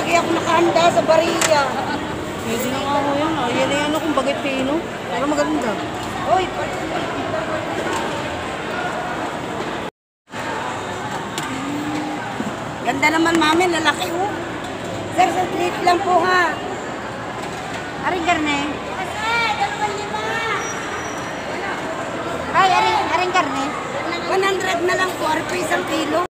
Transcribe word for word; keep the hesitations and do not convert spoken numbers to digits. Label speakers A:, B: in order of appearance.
A: lagi ako nakahanda sa bariya.
B: Pwede na nga ho yan. Ah. Yan ay ano kung bagay pino. Pero maganda.
A: Uy, ganda naman mami, lalaki oh. Sir, sa treat lang po ha.
C: Aring karne. Ay, aring, aring karne.
A: one hundred na lang po, arpa isang kilo.